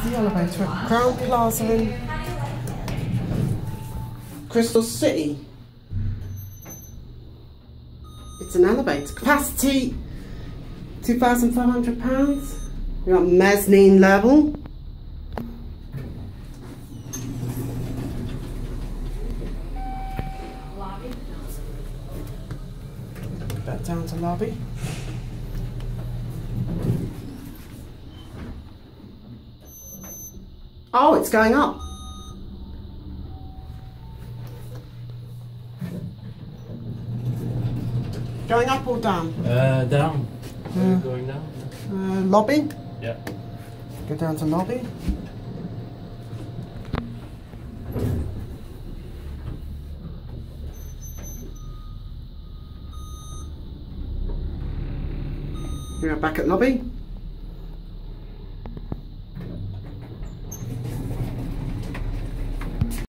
the elevator at Crown Plaza in Crystal City. It's an elevator. Capacity £2,500. We're on mezzanine level. Back down to lobby. Oh, it's going up. Going up or down? Down. Going down. Lobby? Yeah. Go down to lobby. We're back at lobby.